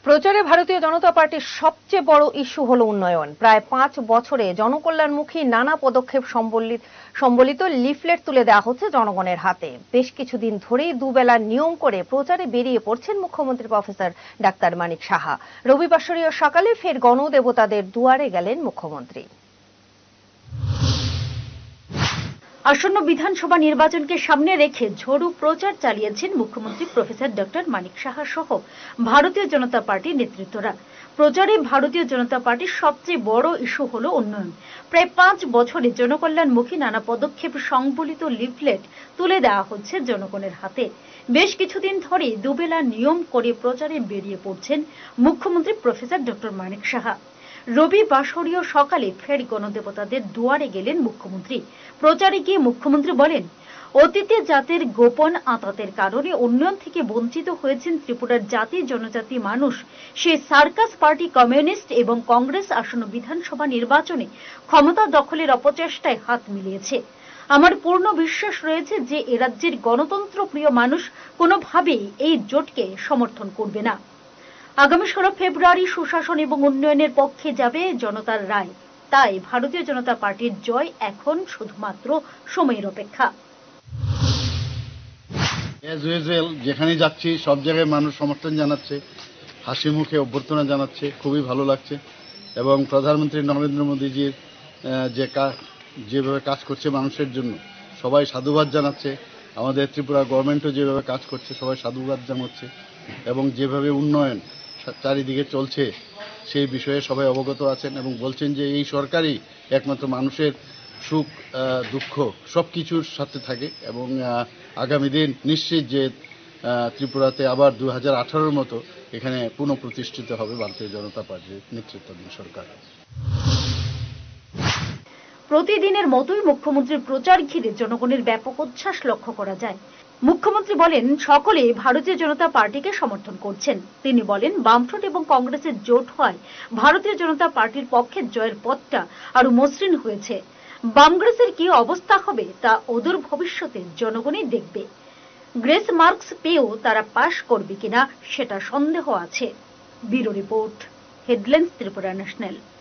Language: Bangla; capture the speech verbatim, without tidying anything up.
প্রচারে ভারতীয় জনতা পার্টির সবচেয়ে বড় ইস্যু হলো উন্নয়ন। প্রায় পাঁচ বছরে জনকল্যাণমুখী নানা পদক্ষেপ সম্বলিত লিফলেট তুলে দেওয়া হচ্ছে জনগণের হাতে। বেশ কিছুদিন ধরেই দুবেলা নিয়ম করে প্রচারে বেরিয়ে পড়ছেন মুখ্যমন্ত্রী প্রফেসর ডাক্তার মানিক সাহা। রবিবাসরীয় সকালে ফের গণদেবতাদের দুয়ারে গেলেন মুখ্যমন্ত্রী। আসন্ন বিধানসভা নির্বাচনকে সামনে রেখে ঝড়ু প্রচার চালিয়েছেন মুখ্যমন্ত্রী প্রফেসর ডক্টর মানিক সাহা সহ ভারতীয় জনতা পার্টির নেতৃত্বরা। প্রচারে ভারতীয় জনতা পার্টির সবচেয়ে বড় ইস্যু হল উন্নয়ন। প্রায় পাঁচ বছরে জনকল্যাণমুখী নানা পদক্ষেপ সংবলিত লিফলেট তুলে দেওয়া হচ্ছে জনগণের হাতে। বেশ কিছুদিন ধরে দুবেলা নিয়ম করে প্রচারে বেরিয়ে পড়ছেন মুখ্যমন্ত্রী প্রফেসর ডক্টর মানিক সাহা। রবিবাসরীয় সকালে ফের গণদেবতাদের দুয়ারে গেলেন মুখ্যমন্ত্রী। প্রচারে গিয়ে মুখ্যমন্ত্রী বলেন, অতীতে জাতের গোপন আঁতাতের কারণে উন্নয়ন থেকে বঞ্চিত হয়েছেন ত্রিপুরার জাতি জনজাতি মানুষ। সে সার্কাস পার্টি কমিউনিস্ট এবং কংগ্রেস আসন্ন বিধানসভা নির্বাচনে ক্ষমতা দখলের অপচেষ্টায় হাত মিলিয়েছে। আমার পূর্ণ বিশ্বাস রয়েছে যে এ রাজ্যের গণতন্ত্র প্রিয় মানুষ কোনোভাবেই এই জোটকে সমর্থন করবে না। আগামী ষোলো ফেব্রুয়ারি সুশাসন এবং উন্নয়নের পক্ষে যাবে জনতার রায়। তাই ভারতীয় জনতা পার্টির জয় এখন শুধুমাত্র সময়ের অপেক্ষা। অ্যাজ ইউজুয়াল যেখানে যাচ্ছি সব জায়গায় মানুষ সমর্থন জানাচ্ছে, হাসি মুখে অভ্যর্থনা জানাচ্ছে, খুবই ভালো লাগছে। এবং প্রধানমন্ত্রী নরেন্দ্র মোদীজির যে কাজ যেভাবে কাজ করছে মানুষের জন্য সবাই সাধুবাদ জানাচ্ছে। আমাদের ত্রিপুরা গভর্নমেন্টও যেভাবে কাজ করছে সবাই সাধুবাদ জানাচ্ছে এবং যেভাবে উন্নয়ন চারিদিকে চলছে সেই বিষয়ে সবাই অবগত আছেন এবং বলছেন যে এই সরকারই একমাত্র মানুষের সুখ দুঃখ সব কিছুর সাথে থাকে এবং আগামী দিন নিশ্চিত যে ত্রিপুরাতে আবার দু হাজার আঠারোর মতো এখানে পুনঃপ্রতিষ্ঠিত হবে ভারতীয় জনতা পার্টির নেতৃত্বাধীন সরকার। প্রতিদিনের মতোই মুখ্যমন্ত্রীর প্রচার ঘিরে জনগণের ব্যাপক উচ্ছ্বাস লক্ষ্য করা যায়। মুখ্যমন্ত্রী বলেন, সকলে ভারতীয় জনতা পার্টিকে সমর্থন করছেন। তিনি বলেন, বামফ্রন্ট এবং কংগ্রেসের জোট হয় ভারতীয় জনতা পার্টির পক্ষে জয়ের পথটা আরো মসৃণ হয়েছে। বামগ্রেসের কি অবস্থা হবে তা অদূর ভবিষ্যতে জনগণই দেখবে। গ্রেস মার্কস পেয়েও তারা পাশ করবে কিনা সেটা সন্দেহ আছে। Bureau report, headlines Tripura national.